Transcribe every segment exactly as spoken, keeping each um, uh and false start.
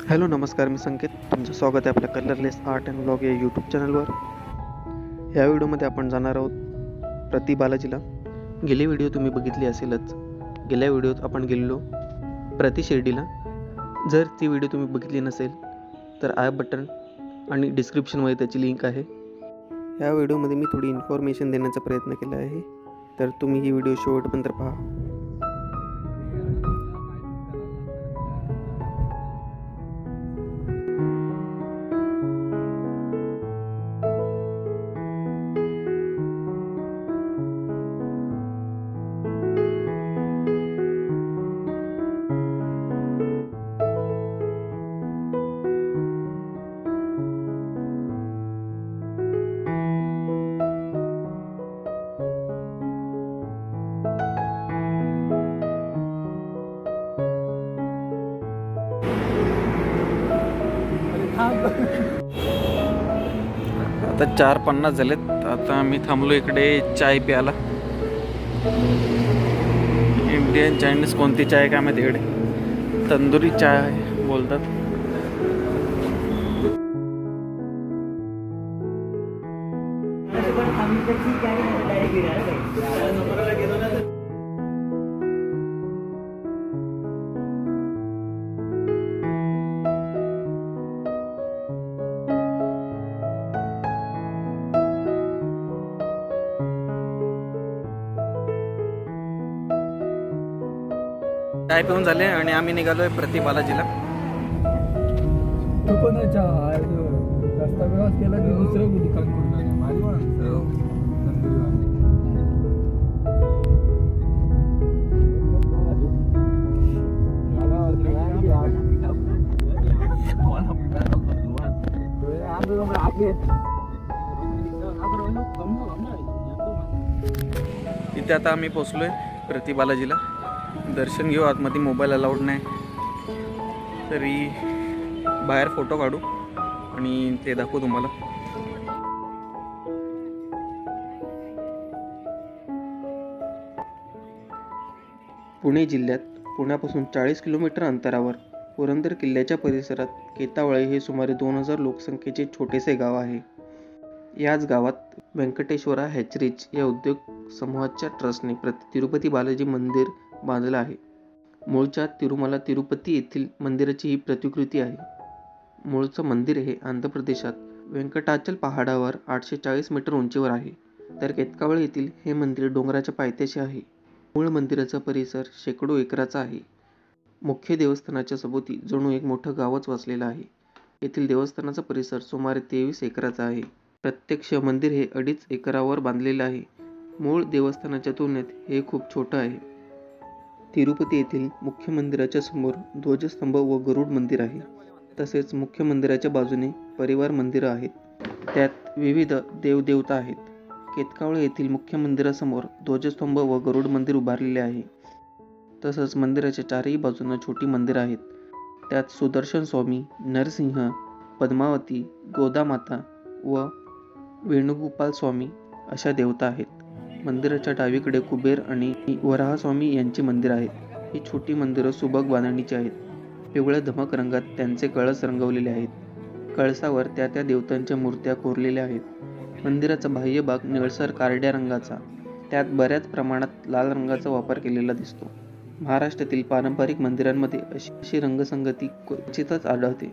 Hello नमस्कार, मी संकेत. तुमचं स्वागत आहे आपल्या कलरलेस आर्ट अँड ब्लॉग या यूट्यूब चॅनलवर. या व्हिडिओमध्ये आपण जाणार आहोत प्रति बालाजीला. गेली व्हिडिओ तुम्ही बघितली असेलच. गेल्या व्हिडिओत आपण गेलेलो प्रति शिर्डीला. जर ती व्हिडिओ तुम्ही बघितली नसेल तर आय बटन आणि डिस्क्रिप्शनमध्ये त्याची लिंक आहे. या व्हिडिओमध्ये मी थोडी इन्फॉर्मेशन देण्याचा प्रयत्न केला आहे, तर तुम्ही ही व्हिडिओ शेवटपर्यंत पहा. आता चार पन्नास झालेत. आता आम्ही थांबलो इकडे चाय प्यायला. इंडियन चायनीज कोणती चाय काय माहिती, इकडे तंदुरी चाय बोलतात. चाय पिऊन झाले आणि आम्ही निघालोय प्रति बालाजीला. तू पण रस्ता क्रॉस केला की दुसरं दुकान इथे आता आम्ही पोचलोय प्रति बालाजीला. दर्शन घेऊ. आतमध्ये मोबाईल अलाउड नाही, तरी बाहेर फोटो काढू आणि ते दाखवू तुम्हाला. पुणे जिल्ह्यात पुण्यापासून चाळीस किलोमीटर अंतरावर पुरंदर किल्ल्याच्या परिसरात केतावळे हे सुमारे दोन हजार लोकसंख्येचे छोटेसे गाव आहे. याच गावात व्यंकटेश्वरा हॅचरीज या उद्योग समूहाच्या ट्रस्टने प्रति तिरुपती बालाजी मंदिर बांधलं आहे. मूळच्या तिरुमला तिरुपती येथील मंदिराची ही प्रतिकृती आहे. मूळचं मंदिर हे आंध्र प्रदेशात व्यंकटाचल पहाडावर आठशे चाळीस मीटर उंचीवर आहे, तर केतकावळे येथील हे मंदिर डोंगराच्या पायथ्याशी आहे. मूळ मंदिराचा परिसर शेकडो एकराचा आहे. मुख्य देवस्थानाच्या सभोवती जणू एक मोठं गावच वसलेलं आहे. येथील देवस्थानाचा परिसर सुमारे तेवीस एकराचा आहे. प्रत्यक्ष मंदिर हे अडीच एकरावर बांधलेलं आहे. मूळ देवस्थानाच्या तुलनेत हे खूप छोटं आहे. तिरुपती येथील मुख्य मंदिराच्या समोर ध्वजस्तंभ व गरुड मंदिर आहे. तसेच मुख्य मंदिराच्या बाजूने परिवार मंदिरं आहेत. त्यात विविध देवदेवता आहेत. केतकावळे येथील मुख्य मंदिरासमोर ध्वजस्तंभ व गरुड मंदिर उभारलेले आहे. तसंच मंदिराच्या चारही बाजूंना छोटी मंदिरं आहेत. त्यात सुदर्शन स्वामी, नरसिंह, पद्मावती, गोदामाता व वेणुगोपाल स्वामी अशा देवता आहेत. मंदिराच्या डावीकडे कुबेर आणि वराहस्वामी यांची मंदिर आहेत. ही छोटी मंदिरं सुबक बांधणीची आहेत. पिवळ्या धमक रंगात त्यांचे कळस रंगवलेले आहेत. कळसावर त्या त्या देवतांच्या मूर्त्या कोरलेल्या आहेत. मंदिराचा बाह्य भाग निळसर कार्ड्या रंगाचा, त्यात बऱ्याच प्रमाणात लाल रंगाचा वापर केलेला दिसतो. महाराष्ट्रातील पारंपरिक मंदिरांमध्ये अशी अशी रंगसंगती क्वचितच आढळते.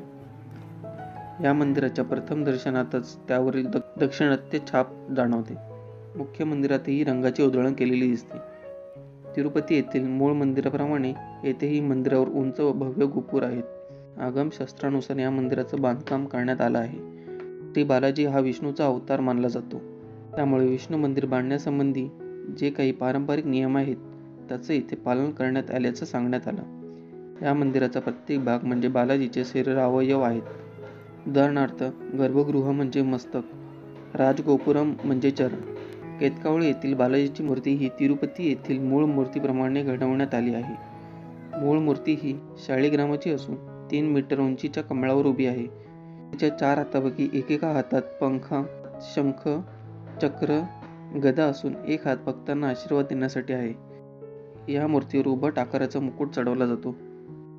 या मंदिराच्या प्रथम दर्शनातच त्यावरील दाक्षिणात्य छाप जाणवते. मुख्य मंदिरातही रंगाची उधळण केलेली दिसते. तिरुपती येथील मूळ मंदिराप्रमाणे येथेही मंदिरावर उंच व भव्य गोपुर आहेत. आगमशास्त्रानुसार या मंदिराचं बांधकाम करण्यात आलं आहे. श्री बालाजी हा विष्णूचा अवतार मानला जातो. त्यामुळे विष्णू मंदिर बांधण्यासंबंधी जे काही पारंपरिक नियम आहेत त्याचं इथे पालन करण्यात आल्याचं सांगण्यात आलं. या मंदिराचा प्रत्येक भाग म्हणजे बालाजीचे शरीर अवयव आहेत. उदाहरणार्थ गर्भगृह म्हणजे मस्तक, राजगोपुरम म्हणजे चरण. केतकावळे येथील बालाजीची मूर्ती ही तिरुपती येथील मूळ मूर्तीप्रमाणे घडवण्यात आली आहे. मूळ मूर्ती ही शाळीग्रामाची असून तीन मीटर उंचीच्या कमळावर उभी आहे. तिच्या चार हातापैकी एकेका हातात पंखा, शंख, चक्र, गदा असून एक हात भक्तांना आशीर्वाद देण्यासाठी आहे. या मूर्तीवर उभट आकाराचा मुकुट चढवला जातो.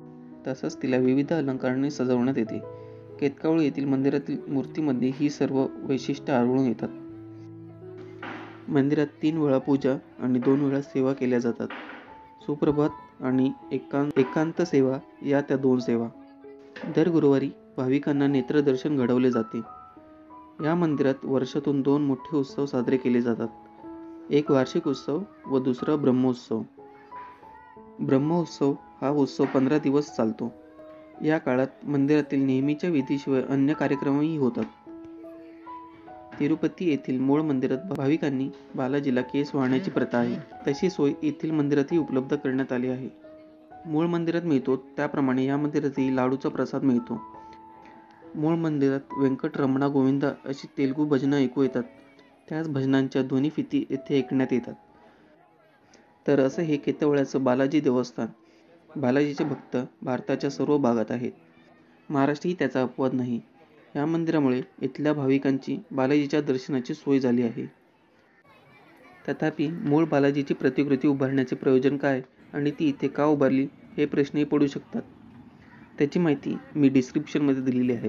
तसंच तिला विविध अलंकारांनी सजवण्यात येते. केतकावळी येथील मंदिरातील मूर्तीमध्ये ही सर्व वैशिष्ट्ये आढळून येतात. मंदिरात तीन वेळा पूजा आणि दोन वेळा सेवा केल्या जातात. सुप्रभात आणि एकांत एकांत सेवा या त्या दोन सेवा. दर गुरुवारी भाविकांना नेत्रदर्शन घडवले जाते. या मंदिरात वर्षातून दोन मोठे उत्सव साजरे केले जातात. एक वार्षिक उत्सव व दुसरा ब्रह्मोत्सव. ब्रह्मोत्सव हा उत्सव पंधरा दिवस चालतो. या काळात मंदिरातील नेहमीच्या विधीशिवाय अन्य कार्यक्रमही होतात. तिरुपती येथील मूळ मंदिरात भाविकांनी बालाजीला केस वाहण्याची प्रथा आहे. तशी सोय येथील मंदिरातही उपलब्ध करण्यात आली आहे. मूळ मंदिरात मिळतो त्याप्रमाणे या मंदिरातही लाडूचा प्रसाद मिळतो. मूळ मंदिरात व्यंकटरमणा गोविंदा अशी तेलुगू भजनं ऐकू येतात. त्याच भजनांच्या ध्वनिफिती येथे ऐकण्यात येतात. तर असं हे केतवळ्याचं बालाजी देवस्थान. बालाजीचे भक्त भारताच्या सर्व भागात आहेत. महाराष्ट्रही त्याचा अपवाद नाही. या मंदिरामुळे इथल्या भाविकांची बालाजीच्या दर्शनाची सोय झाली आहे. तथापि मूळ बालाजीची प्रतिकृती उभारण्याचे प्रयोजन काय आणि ती इथे का उभारली हे प्रश्नही पडू शकतात. त्याची माहिती मी डिस्क्रिप्शनमध्ये दिलेली आहे.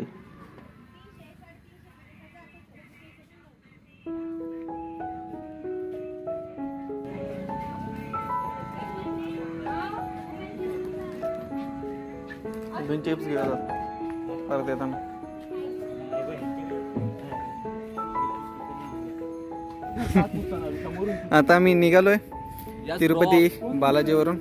दोन चिप्स घेऊया परत येताना. आता मी निघालोय तिरुपती बालाजीवरून.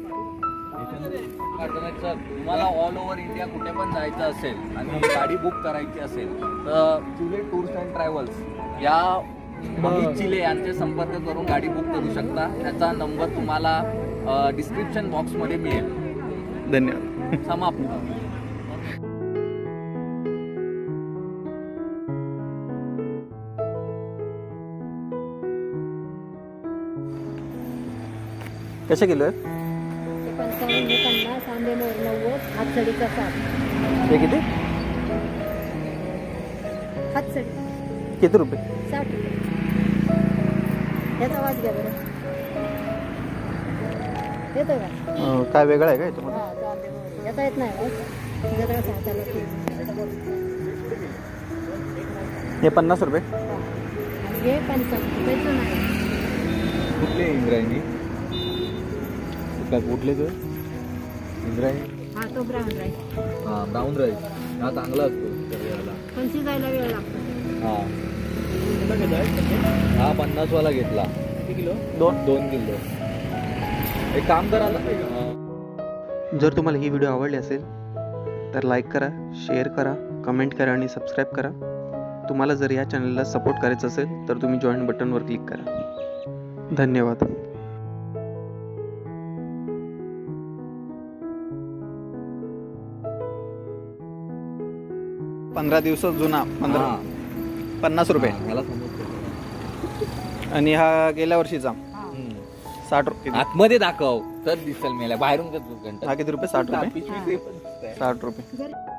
तुम्हाला ऑल ओव्हर इंडिया कुठे पण जायचं असेल आणि गाडी बुक करायची असेल तर चिले टूर्स अँड ट्रॅव्हल्स या मोहित चिले यांचे संपर्क करून गाडी बुक करू शकता. त्याचा नंबर तुम्हाला डिस्क्रिप्शन बॉक्समध्ये मिळेल. धन्यवाद. समाप्त. कसे किलो आहे पंचावन्न हे पन्नास आंबेमोहर नव्वद हातसडीचा साठ. हे किती हातसडी किती रुपये? साठ रुपये. याचा आवाज घ्या बरं. येतो का? अं, काय वेगळं आहे का याच्यामध्ये? हा तो आंबेमोहर याचा येत नाही आवाज. जरा सांगताना हे पन्नास रुपये. हे पंचावन्न रुपयाचं नाही. कुठले इंद्रायणी कुठले तो इंद्रायणी? हा तो ब्राऊन राईस. हा ब्राऊन राईस हा चांगला असतो शरीराला. पण शिजायला वेळ लागतो. हा हा पन्नास वाला घेतला. किती किलो? दोन दोन किलो. एक काम करा ना. जर तुम्हाला ही व्हिडिओ आवडली असेल तर लाईक करा, शेअर करा, कमेंट करा आणि सबस्क्राईब करा. तुम्हाला जर या चॅनलला सपोर्ट करायचं असेल तर तुम्ही जॉईन बटनवर क्लिक करा. धन्यवाद. पंधरा दिवस जुना पंधरा पन्नास रुपये. मला समजतो. आणि हा गेल्या वर्षीचा साठ रुपये. आतमध्ये दाखव तर दिसेल मेला. बाहेरून हा किती रुपये? साठ रुपये. रुपये साठ रुपये. जर